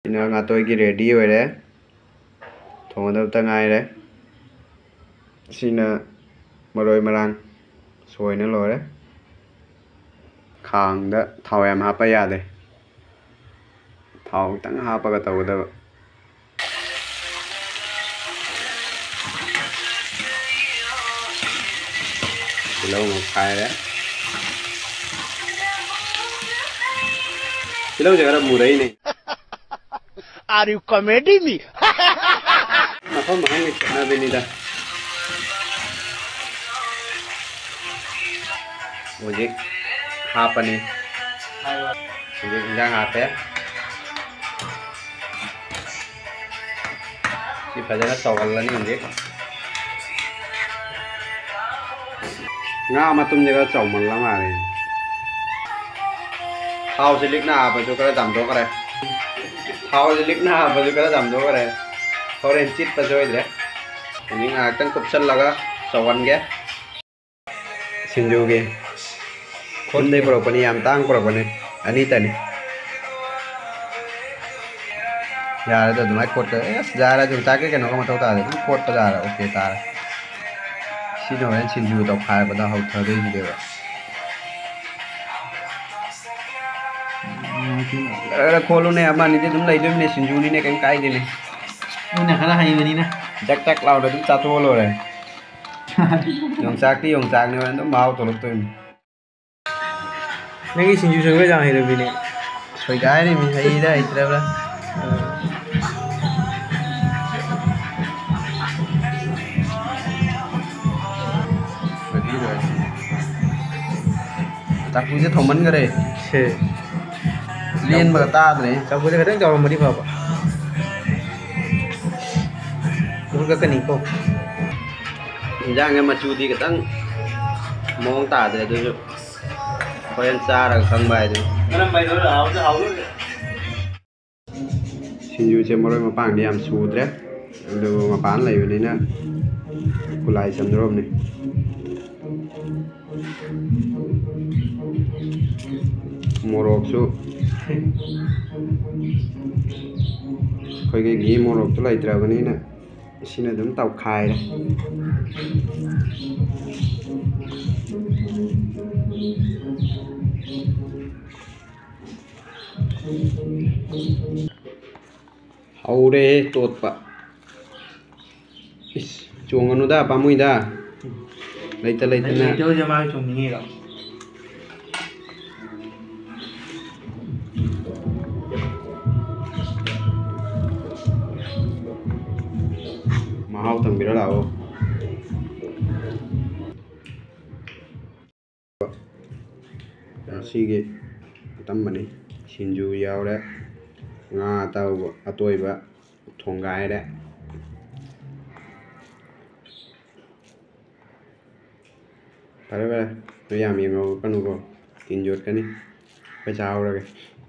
ꯁꯤꯅ ꯉꯥꯇꯣꯏꯒꯤ ꯔꯦꯗꯤ ꯑꯣꯏꯔꯦ ꯊꯣꯡꯒꯗꯕꯇ ꯉꯥꯏꯔꯦ ꯁꯤꯅ ꯃꯔꯣꯏ ꯃꯔꯥꯡ ꯁꯣꯏꯅ ꯂꯣꯏꯔꯦ ꯈꯥꯡꯗ ꯊꯥꯎ ꯌꯥꯝ ꯍꯥꯞꯄ ꯌꯥꯗꯦ ꯊꯥꯎ ꯈꯤꯇꯪ ꯍꯥꯞꯄꯒ ꯇꯧꯒꯗꯕ ꯇꯤꯜꯍꯧ ꯃꯈꯥꯏꯔꯦ ꯇꯤꯜꯍꯧꯁꯦ ꯈꯔ ꯃꯨꯔꯛꯏꯅꯦ Are you comedy me? ꯃꯐꯝ ꯃꯐꯝꯒꯤ ꯈꯦꯠꯅꯕꯤꯅꯤꯗ ꯍꯧꯖꯤꯛ ꯍꯥꯞꯄꯅꯤ ꯍꯧꯖꯤꯛ ꯏꯟꯖꯥꯡ ꯍꯥꯞꯄꯦ ꯁꯤ ꯐꯖꯅ ꯇꯧꯍꯜꯂꯅꯤ ꯍꯧꯖꯤꯛ ꯉꯥ ꯃꯇꯨꯝꯁꯦ ꯈꯔ ꯆꯥꯎꯃꯜꯂ ꯃꯥꯜꯂꯦ ꯊꯥꯎꯁꯦ ꯂꯤꯛꯅ ꯍꯥꯞꯄꯁꯨ ꯈꯔ ꯆꯥꯝꯊꯣꯛꯈ꯭ꯔꯦ ꯊꯥꯎꯁꯦ ꯂꯤꯛꯅ ꯍꯥꯞꯄꯁꯨ ꯈꯔ ꯆꯥꯝꯊꯣꯛꯈ꯭ꯔꯦ ꯍꯣꯔꯦꯟ ꯆꯤꯠꯄ ꯁꯣꯏꯗ꯭ꯔꯦ ꯍꯧꯖꯤꯛ ꯉꯥꯏꯍꯥꯛꯇꯪ ꯀꯨꯞꯁꯜꯂꯒ ꯁꯧꯍꯟꯒꯦ ꯁꯤꯡꯖꯨꯒꯤ ꯈꯨꯟꯗꯩ ꯄꯨꯔꯛꯄꯅꯤ ꯌꯥꯝ ꯇꯥꯡ ꯄꯨꯔꯛꯄꯅꯤ ꯑꯅꯤꯇꯅꯤ ꯌꯥꯔꯦꯗ ꯑꯗꯨꯃꯥꯏꯅ ꯀꯣꯠꯀ ꯑꯁ ꯌꯥꯔꯦ ꯑꯗꯨꯝ ꯆꯥꯛꯀꯦ ꯀꯩꯅꯣꯒ ꯃꯊꯧ ꯇꯥꯔꯦ ꯑꯗꯨꯝ ꯀꯣꯠꯄ ꯌꯥꯔꯦ ꯑꯣꯀꯦ ꯇꯥꯔꯦ ꯁꯤꯅ ꯍꯣꯔꯦꯟ ꯁꯤꯡꯖꯨ ꯇꯧꯈꯥꯏꯕꯗ ꯍꯧꯊꯗꯣꯏꯁꯤꯅꯦꯕ ꯈꯔ ꯈꯣꯠꯂꯨꯅꯦ ꯑꯃ ꯑꯅꯤꯗꯤ ꯑꯗꯨꯝ ꯂꯩꯗꯣꯏꯅꯦ ꯁꯤꯡꯖꯨꯅꯤꯅꯦ ꯀꯩꯝ ꯀꯥꯏꯗꯦꯅꯦ ꯅꯣꯏꯅ ꯈꯔ ꯍꯩꯕꯅꯤꯅ ꯖꯛ ꯖꯛ ꯂꯥꯎꯅ ꯑꯗꯨꯝ ꯆꯥꯊꯣꯛꯑ ꯂꯣꯏꯔꯦ ꯌꯣꯡꯆꯥꯛꯇꯤ ꯌꯣꯡꯆꯥꯛꯅꯤ ꯍꯣꯔꯦꯟ ꯑꯗꯨꯝ ꯃꯍꯥꯎ ꯊꯣꯛꯂꯛꯇꯣꯏꯅꯤ ꯅꯪꯒꯤ ꯁꯤꯡꯖꯨ ꯁꯨꯡꯕ ꯌꯥꯝ ꯍꯩꯔꯝꯃꯤꯅꯦ ꯁꯣꯏꯒꯥꯏꯔꯤꯃꯤ ꯍꯩꯔ ꯍꯩꯇ꯭ꯔꯕ꯭ꯔꯥ ꯆꯥꯛꯄꯨꯁꯦ ꯊꯧꯃꯟꯈꯔꯦ ꯁꯦ ꯂꯦꯟꯕꯒ ꯇꯥꯗ꯭ꯔꯦ ꯆꯝꯐꯨꯠꯁꯦ ꯈꯤꯇꯪ ꯆꯥꯎꯔꯝꯃꯗꯤ ꯐꯕ ꯑꯗꯨꯝ ꯀꯛꯀꯅꯤꯀꯣ ꯏꯟꯖꯥꯡꯒ ꯃꯆꯨꯗꯤ ꯈꯤꯇꯪ ꯃꯑꯣꯡ ꯇꯥꯗ꯭ꯔꯦ ꯑꯗꯨꯁꯨ ꯍꯣꯔꯦꯟ ꯆꯥꯔꯒ ꯈꯪꯕ ꯍꯥꯏꯗꯨꯅꯤ ꯁꯤꯡꯖꯨꯁꯦ ꯃꯔꯣꯏ ꯃꯄꯥꯡꯗꯤ ꯌꯥꯝ ꯁꯨꯗ꯭ꯔꯦ ꯑꯗꯨꯕꯨ ꯃꯄꯥꯟ ꯂꯩꯕꯅꯤꯅ ꯈꯨꯠꯂꯥꯏ ꯆꯟꯗꯣꯔꯕꯅꯤ ꯃꯣꯔꯣꯛꯁꯨ ꯑꯩꯈꯣꯏꯒꯤ ꯘꯤ ꯃꯣꯔꯣꯛꯇꯨ ꯂꯩꯇ꯭ꯔꯕꯅꯤꯅ ꯁꯤꯅ ꯑꯗꯨꯝ ꯇꯧꯈꯥꯏꯔꯦ ꯍꯧꯔꯦꯍꯦ ꯇꯣꯠꯄ ꯏꯁ ꯆꯣꯡꯒꯅꯨꯗ ꯄꯥꯝꯃꯨꯏꯗ ꯂꯩꯇ ꯂꯩꯇꯅ ꯂꯩꯇꯕꯁꯦ ꯃꯥꯒꯤ ꯆꯣꯡꯅꯤꯡꯉꯤꯔꯣ ꯃꯍꯥꯎ ꯇꯪꯕꯤꯔ ꯂꯥꯛꯑꯣ ꯉꯁꯤꯒꯤ ꯑꯇꯝꯕꯅꯤ ꯁꯤꯡꯖꯨ ꯌꯥꯎꯔꯦ ꯉꯥ ꯑꯇꯣꯏꯕ ꯊꯣꯡꯒꯥꯏꯔꯦ ꯐꯔꯦ ꯐꯔꯦ ꯅꯣꯏ ꯌꯥꯝ ꯌꯦꯡꯍꯧꯔꯛꯀꯅꯨꯀꯣ ꯇꯤꯟ ꯌꯣꯠꯀꯅꯤ ꯑꯩꯈꯣꯏ ꯆꯥꯍꯧꯔꯒꯦ